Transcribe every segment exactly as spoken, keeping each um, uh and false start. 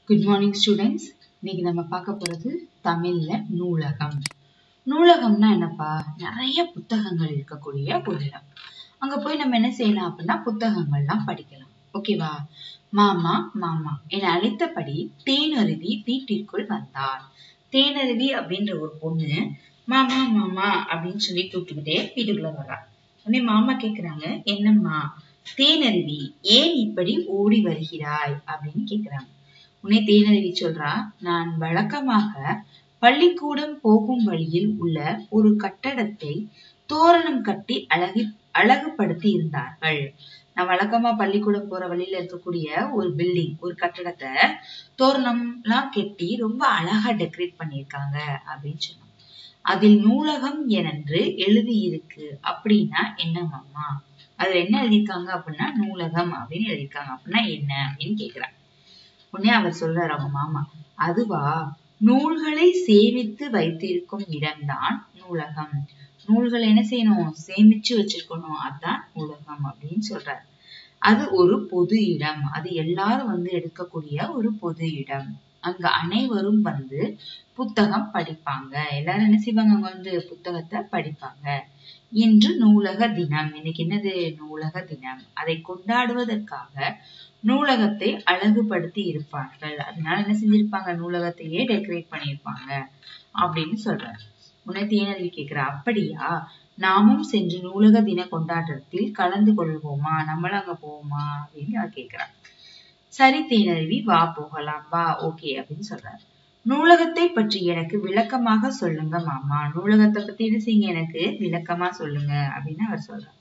Good morning students. இன்னைக்கு நம்ம பார்க்க போறது தமிழ்ல நூலகம். நூலகம்னா என்னப்பா? நிறைய புத்தகங்கள் இருக்கக்கூடிய ஒரு இடம். அங்க போய் நம்ம என்ன செய்யலாம் அப்படின்னா புத்தகங்கள்லாம் படிக்கலாம். ஓகேவா? மாமா மாமா என அழைத்தபடி தேனருவி வீட்டிற்குள் வந்தாள். தேனருவி அப்படின்ற ஒரு பொண்ணு மாமா மாமா அப்படின்னு சொல்லி கூப்பிட்டுக்கிட்டே வீட்டுக்குள்ள வர்றா. உடனே மாமா கேக்குறாங்க, என்னம்மா தேனருவி ஏன் இப்படி ஓடி வருகிறாய் அப்படின்னு கேக்குறாங்க. உன்னை தேனருவி சொல்றா, நான் வழக்கமாக பள்ளிக்கூடம் போகும் வழியில் உள்ள ஒரு கட்டடத்தை தோரணம் கட்டி அழகு அழகுபடுத்தி இருந்தார்கள். நான் வழக்கமா பள்ளிக்கூடம் போற வழியில இருக்கக்கூடிய ஒரு பில்டிங், ஒரு கட்டடத்தை தோரணம் எல்லாம் கட்டி ரொம்ப அழகா டெக்கரேட் பண்ணிருக்காங்க அப்படின்னு சொன்னோம். அதில் நூலகம் என்று எழுதி இருக்கு அப்படின்னா என்னமாமா? அதுல என்ன எழுதியிருக்காங்க அப்படின்னா நூலகம் அப்படின்னு எழுதியிருக்காங்க அப்படின்னா என்ன அப்படின்னு கேக்குறாங்க. உடனே அவர் சொல்றாரு அவங்க மாமா, அதுவா, நூல்களை சேமித்து வைத்திருக்கும் இடம்தான் நூலகம். நூல்களை என்ன செய்யணும்? சேமிச்சு வச்சிருக்கணும், அதான் நூலகம் அப்படின்னு சொல்றாரு. அது ஒரு பொது இடம், அது எல்லாரும் வந்து எடுக்கக்கூடிய ஒரு பொது இடம். அங்க அனைவரும் வந்து புத்தகம் படிப்பாங்க. எல்லாரும் என்ன செய்வாங்க? அங்க வந்து புத்தகத்தை படிப்பாங்க. இன்று நூலக தினம். இன்னைக்கு என்னது? நூலக தினம். அதை கொண்டாடுவதற்காக நூலகத்தை அழகுபடுத்தி இருப்பார்கள். அதனால என்ன செஞ்சிருப்பாங்க? நூலகத்தையே டெக்கரேட் பண்ணிருப்பாங்க அப்படின்னு சொல்றாரு. உன்னை தேனருவி கேக்குற, அப்படியா, நாமும் சென்று நூலக தின கொண்டாட்டத்தில் கலந்து கொள்வோமா? நம்மளும் அங்க போவோமா அப்படின்னு அவ கேக்குறா. சரி தேனருவி, வா போகலாம், வா, ஓகே அப்படின்னு சொல்றாரு. நூலகத்தை பற்றி எனக்கு விளக்கமாக சொல்லுங்க மாமா. நூலகத்தை பத்தி என்ன செய்யுங்க, எனக்கு விளக்கமா சொல்லுங்க அப்படின்னு அவர் சொல்றார்.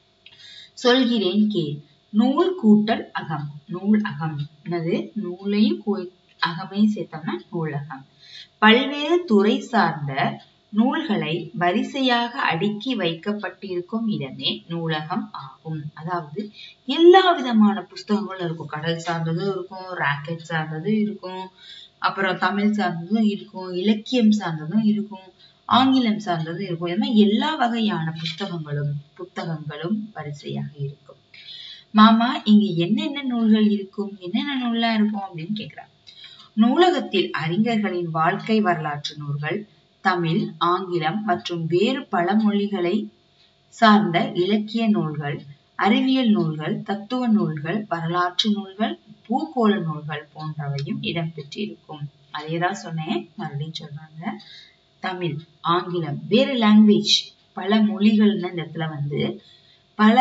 சொல்கிறேன் கேள். நூல் கூட்டல் அகம். நூல் அகம் என்னது? நூலையும் அகமையும் சேர்த்தோம்னா நூலகம். பல்வேறு துறை சார்ந்த நூல்களை வரிசையாக அடுக்கி வைக்கப்பட்டிருக்கும் இடமே நூலகம் ஆகும். அதாவது எல்லா விதமான புஸ்தகங்களும் இருக்கும். கடல் சார்ந்ததும் இருக்கும், ராக்கெட் சார்ந்ததும் இருக்கும், அப்புறம் தமிழ் சார்ந்ததும் இருக்கும், இலக்கியம் சார்ந்ததும் இருக்கும், ஆங்கிலம் சார்ந்ததும் இருக்கும். இது மாதிரி எல்லா வகையான புத்தகங்களும் புத்தகங்களும் வரிசையாக இருக்கும். மாமா, இங்க என்னென்ன நூல்கள் இருக்கும்? என்னென்ன நூல்லாம் இருக்கும் அப்படின்னு கேக்குறாங்க. நூலகத்தில் அறிஞர்களின் வாழ்க்கை வரலாற்று நூல்கள், தமிழ், ஆங்கிலம் மற்றும் வேறு பல மொழிகளை சார்ந்த இலக்கிய நூல்கள், அறிவியல் நூல்கள், தத்துவ நூல்கள், வரலாற்று நூல்கள், பூகோள நூல்கள் போன்றவையும் இடம்பெற்றிருக்கும். அதேதான் சொன்னேன், மறுபடியும் சொல்றாங்க. தமிழ், ஆங்கிலம், வேறு லாங்குவேஜ், பல மொழிகள் இந்த இடத்துல வந்து பல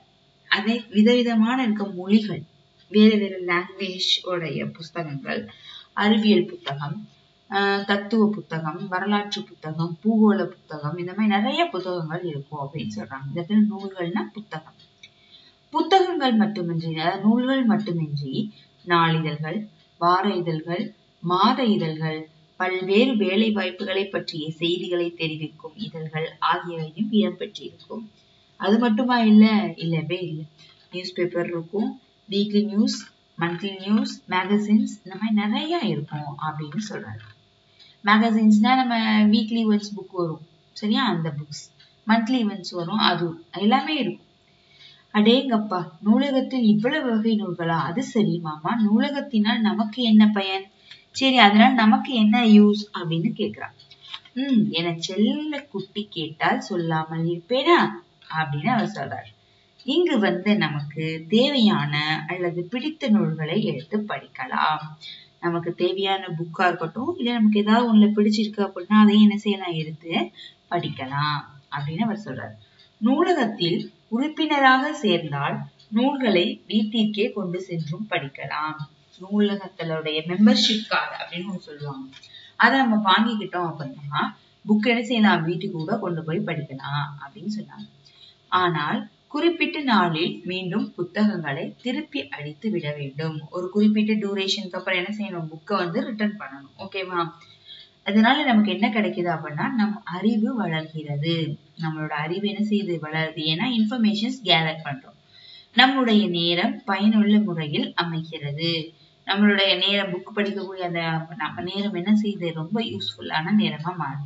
அதே விதவிதமான இருக்க மொழிகள், வேறு வேறு லாங்குவேஜ் உடைய புஸ்தகங்கள், அறிவியல் புத்தகம், ஆஹ் தத்துவ புத்தகம், வரலாற்று புத்தகம், பூகோள புத்தகம், இந்த மாதிரி நிறைய புத்தகங்கள் இருக்கும் அப்படின்னு சொல்றாங்க. இந்த இடத்துல நூல்கள்னா புத்தகம். புத்தகங்கள் மட்டுமின்றி, நூல்கள் மட்டுமின்றி நாளிதழ்கள், வார இதழ்கள், மாத இதழ்கள், பல்வேறு வேலை வாய்ப்புகளை பற்றிய செய்திகளை தெரிவிக்கும் இதழ்கள் ஆகியவையும் இடம்பெற்றிருக்கும். அது மட்டுமா? இல்ல, இல்லவே இல்லை. நியூஸ் பேப்பர் இருக்கும், weekly news, monthly news, magazines, இந்த மாதிரி நிறைய இருக்கும் அப்படின்னு சொல்றாரு. மேகசின்ஸ்னா நம்ம வீக்லி ஒன்ஸ் புக் வரும், சரியா? அந்த புக்ஸ். மந்த்லி ஒன்ஸ் வரும், அது எல்லாமே இருக்கும். அடேங்கப்பா, நூலகத்தில் இவ்வளவு வகை நூல்களா? அது சரி மாமா, நூலகத்தினால் நமக்கு என்ன பயன்? சரி, அதனால நமக்கு என்ன யூஸ் அப்படின்னு கேக்குறான். உம் என செல்ல குட்டி கேட்டால் சொல்லாமல் இருப்பேனா அப்படின்னு அவர் சொல்றாரு. இங்கு வந்து நமக்கு தேவையான அல்லது பிடித்த நூல்களை எடுத்து படிக்கலாம். நமக்கு தேவையான புக்கா இருக்கட்டும், இல்ல நமக்கு ஏதாவது ஒண்ணுல பிடிச்சிருக்கு அப்படின்னா அதையும் என்ன செய்யலாம், எடுத்து படிக்கலாம் அப்படின்னு அவர் சொல்றாரு. நூலகத்தில் உறுப்பினராக சேர்ந்தால் நூல்களை வீட்டிற்கே கொண்டு சென்றும் படிக்கலாம். நூலகத்தினுடைய மெம்பர்ஷிப் கார்டு அப்படின்னு ஒண்ணு சொல்லுவாங்க. அதை நம்ம வாங்கிக்கிட்டோம் அப்படின்னா புக் என்ன செய்யலாம், வீட்டுக்கு கூட கொண்டு போய் படிக்கலாம் அப்படின்னு சொன்னாங்க. ஆனால் குறிப்பிட்ட நாளில் மீண்டும் புத்தகங்களை திருப்பி அடித்து விட வேண்டும். ஒரு குறிப்பிட்ட டியூரேஷனுக்கு அப்புறம் என்ன செய்யணும், புக்கை வந்து ரிட்டர்ன் பண்ணணும். ஓகேவா? அதனால நமக்கு என்ன கிடைக்குது அப்படின்னா நம் அறிவு வளர்கிறது. நம்மளோட அறிவு என்ன செய்யுது, வளருது. ஏன்னா இன்ஃபர்மேஷன்ஸ் கேதர் பண்றோம். நம்முடைய நேரம் பயனுள்ள முறையில் அமைகிறது. நம்மளுடைய நேரம், புக் படிக்கக்கூடிய அந்த நம்ம நேரம் என்ன செய்யுது, ரொம்ப யூஸ்ஃபுல்லான நேரமா மாறும்.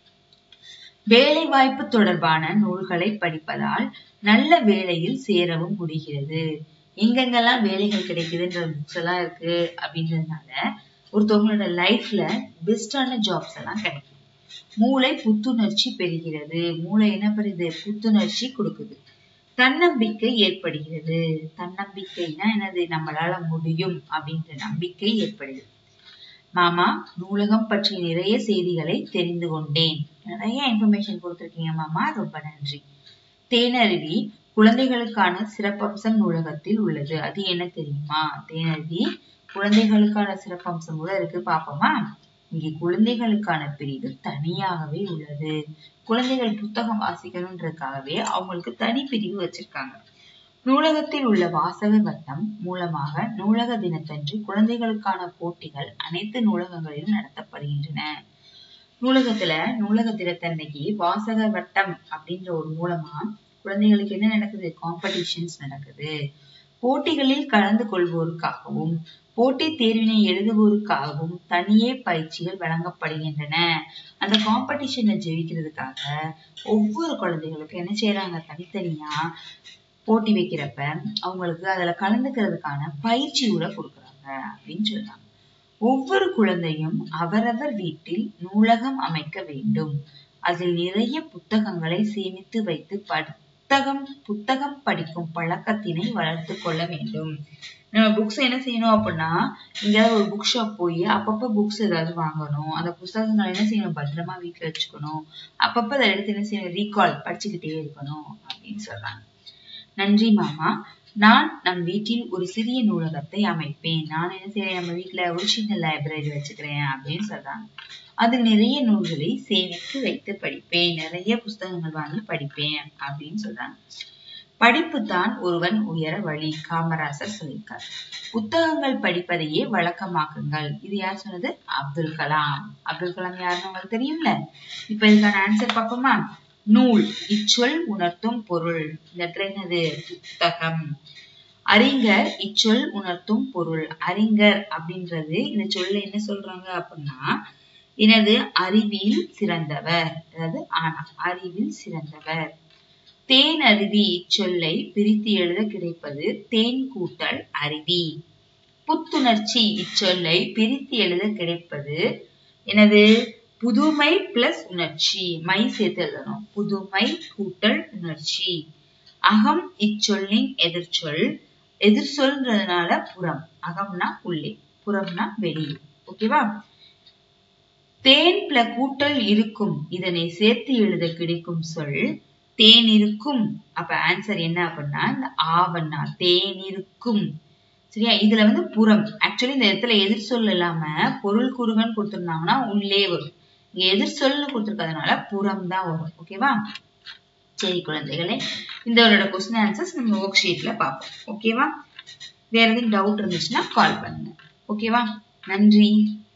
வேலை வாய்ப்பு தொடர்பான நூல்களை படிப்பதால் நல்ல வேலையில் சேரவும் முடிகிறது. எங்கெங்கெல்லாம் வேலைகள் கிடைக்குதுன்ற புக்ஸ் எல்லாம் இருக்கு அப்படின்றதுனால ஒருத்தவங்களோட லைஃப்ல பெஸ்டான ஜாப்ஸ் எல்லாம் கிடைக்கும். மூளை புத்துணர்ச்சி பெறுகிறது. மூளை என்ன பெறுது? புத்துணர்ச்சி கொடுக்குது. தன்னம்பிக்கை ஏற்படுகிறது. தன்னம்பிக்கைனா என்னது? நம்மளால முடியும் அப்படின்ற நம்பிக்கை ஏற்படுது. மாமா, நூலகம் பற்றி நிறைய செய்திகளை தெரிந்து கொண்டேன். நிறைய இன்ஃபர்மேஷன் கொடுத்திருக்கீங்க மாமா, ரொம்ப நன்றி. தேனருவி குழந்தைகளுக்கான சிறப்பம்சம் நூலகத்தில் உள்ளது. அது என்ன தெரியுமா? தேனருவி குழந்தைகளுக்கான சிறப்பம்சம் கூட இருக்கு, பாப்போமா? இங்கே குழந்தைகளுக்கான பிரிவு தனியாகவே உள்ளது. குழந்தைகள் புத்தகம் வாசிக்கணும்ன்றதுக்காகவே அவங்களுக்கு தனி பிரிவு வச்சிருக்காங்க. நூலகத்தில் உள்ள வாசக வட்டம் மூலமாக நூலக தினத்தன்று குழந்தைகளுக்கான போட்டிகள் அனைத்து நூலகங்களிலும் நடத்தப்படுகின்றன. நூலகத்துல நூலக தினத்தன்னைக்கு வாசக வட்டம் அப்படின்ற ஒரு மூலமா குழந்தைகளுக்கு என்ன நடக்குது? காம்படிஷன்ஸ் நடக்குது. போட்டிகளில் கலந்து கொள்வோருக்காகவும் போட்டி தேர்வினை எழுதுவோருக்காகவும் தனியே பயிற்சிகள் வழங்கப்படுகின்றன. அந்த காம்படிஷனை ஜெயிக்கிறதுக்காக ஒவ்வொரு குழந்தைகளுக்கும் என்ன செய்யறாங்க? தனித்தனியா போட்டி வைக்கிறப்ப அவங்களுக்கு அதுல கலந்துக்கிறதுக்கான பயிற்சி கூட கொடுக்குறாங்க அப்படின்னு சொல்றாங்க. ஒவ்வொரு குழந்தையும் அவரவர் வீட்டில் நூலகம் அமைக்க வேண்டும். அதில் நிறைய புத்தகங்களை சேமித்து வைத்து புத்தகம் புத்தகம் படிக்கும் பழக்கத்தினை வளர்த்து கொள்ள வேண்டும். நம்ம புக்ஸ் என்ன செய்யணும் அப்படின்னா, எங்கேயாவது ஒரு புக் ஷாப் போய் அப்பப்ப புக்ஸ் ஏதாவது வாங்கணும். அந்த புத்தகங்களை என்ன செய்யணும்? பத்திரமா வீட்டுல வச்சுக்கணும். அப்பப்ப அதை எடுத்து என்ன செய்யணும்? ரீகால் படிச்சுக்கிட்டே இருக்கணும் அப்படின்னு சொல்றாங்க. நன்றி மாமா. நான் நம் வீட்டில் ஒரு சிறிய நூலகத்தை அமைப்பேன். நான் என்ன செய்யறேன்? நம்ம வீட்டுல ஒரு சின்ன லைப்ரரி வச்சுக்கிறேன் அப்படின்னு சொல்றாங்க. அது நிறைய நூல்களை சேமித்து வைத்து படிப்பேன். நிறைய புத்தகங்கள் வாங்கி படிப்பேன் அப்படின்னு சொல்றாங்க. படிப்பு தான் ஒருவன் உயர வழி. காமராசர் சொல்லியிருக்கார். புத்தகங்கள் படிப்பதையே வழக்கமாக்குங்கள். இது யார் சொன்னது? அப்துல் கலாம். அப்துல் கலாம் யாருன்னு உங்களுக்கு தெரியும்ல. இப்ப இதுக்கான ஆன்சர் பார்ப்போமா? நூல் இச்சொல் உணர்த்தும் பொருள். இந்த இடத்துல என்னது? புத்தகம். அறிஞர் இச்சொல் உணர்த்தும் பொருள். அறிஞர் அப்படின்றது இந்த சொல்ல என்ன சொல்றாங்க அப்படின்னா, எனது அறிவில் சிறந்தவர், அதாவது ஆனா அறிவில் சிறந்தவர். தேன் அருவி இச்சொல்லை பிரித்து எழுத கிடைப்பது தேன் கூட்டல் அருவி. புத்துணர்ச்சி இச்சொல்லை பிரித்து எழுத கிடைப்பது எனது புதுமை பிளஸ் உணர்ச்சி. மை சேர்த்து எழுதணும். புதுமை கூட்டல் உணர்ச்சி. அகம் இச்சொல்லின் எதிர்ச்சொல். எதிர்சொல்ன்றதுனால புறம். அகம்னா உள்ளே, புறம்னா வெளியே. ஓகேவா? தேன் பிள கூட்டல் இருக்கும். இதனை சேர்த்து எழுத கிடைக்கும் சொல் தேன் இருக்கும். அப்ப ஆன்சர் என்ன அப்படின்னா இந்த ஆவண்ணா தேன் இருக்கும். சரியா? இதுல வந்து புறம். ஆக்சுவலி இந்த இடத்துல எதிர் சொல் இல்லாம பொருள் கூறுகன்னு கொடுத்திருந்தாங்கன்னா உள்ளே வரும். இங்க எதிர் சொல்னு கொடுத்திருக்கிறதுனால புறம் தான் வரும். ஓகேவா? சரி குழந்தைகளே, இந்த ஒரு கொஸ்டின் ஆன்சர்ஸ் நம்ம ஒர்க் ஷீட்ல பார்ப்போம். ஓகேவா? வேற எதுவும் டவுட் இருந்துச்சுன்னா கால் பண்ணுங்க. ஓகேவா? நன்றி.